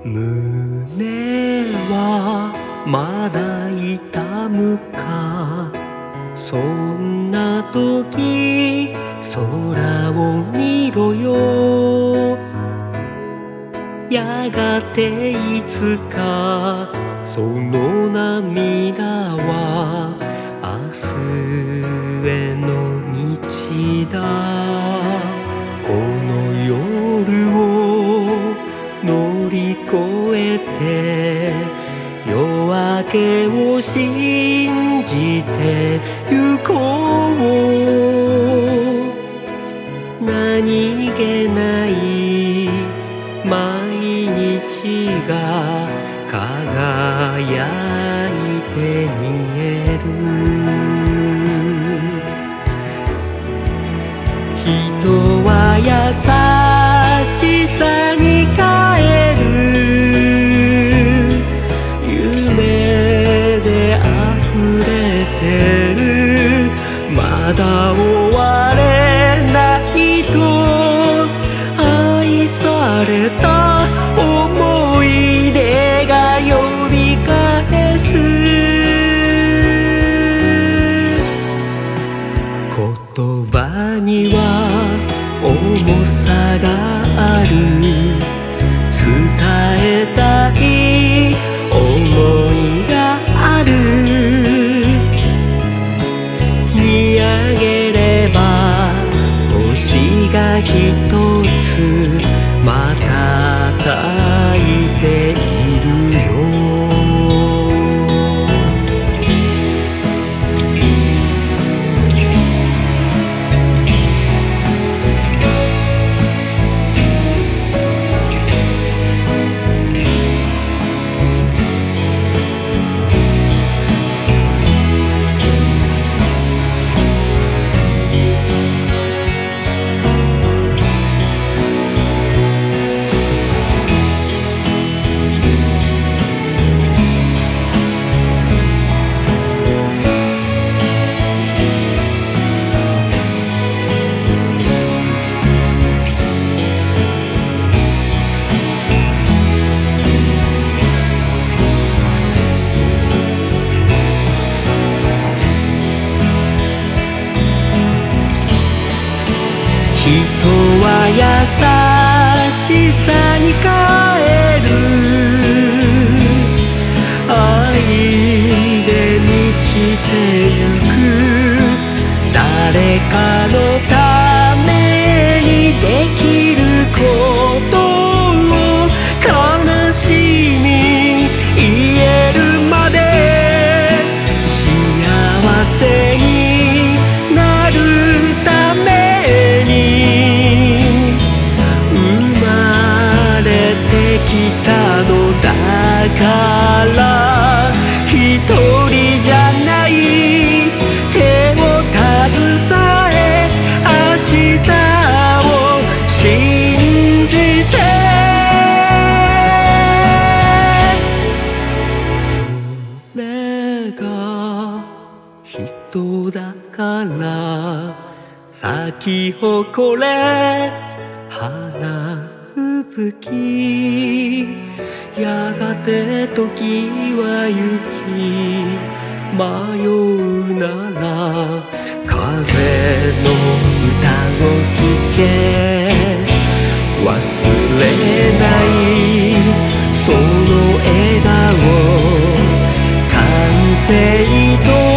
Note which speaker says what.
Speaker 1: 胸はまだ痛むか、そんな時空を見ろよ。やがていつかその涙は明日への道だ。この夜を乗り越えて夜明けを信じて行こう。何気ない毎日が輝いて見える。人は優しさに変える。夢で溢れてる。まだ終われないと愛された思い出が呼び返す。言葉には重さがある。伝えたい想いがある。見上げれば星が一つ瞬いているよ。人は優しさに変える。愛で満ちてゆく。誰かのためにできることを悲しみ言えるまで幸せになるために生まれてきたのだから。一人じゃない手を携え明日を信じて。それが人だから咲き誇れ花吹雪。やがて時は行き迷うなら風の歌を聴け。忘れないその笑顔完成と